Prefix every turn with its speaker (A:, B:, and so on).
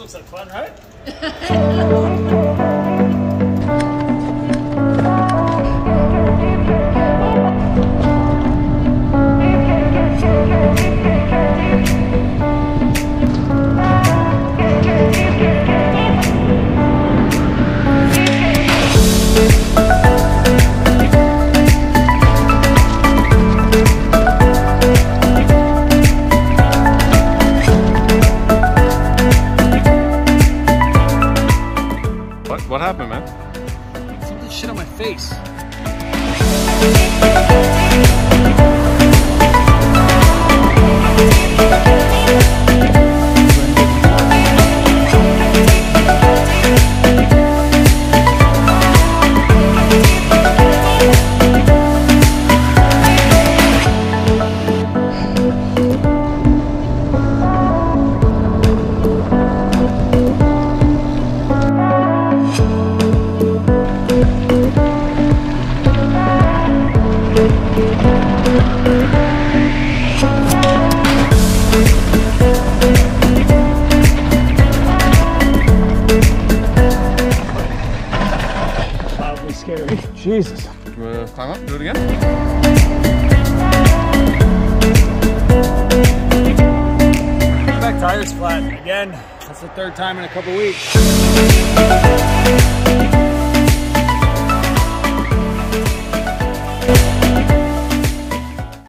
A: looks like fun, right?
B: What happened, man?
A: Something shit on my face. Scary. Jesus.
B: Climb up, do it again.
A: Back tire's flat. Again, that's the third time in a couple weeks.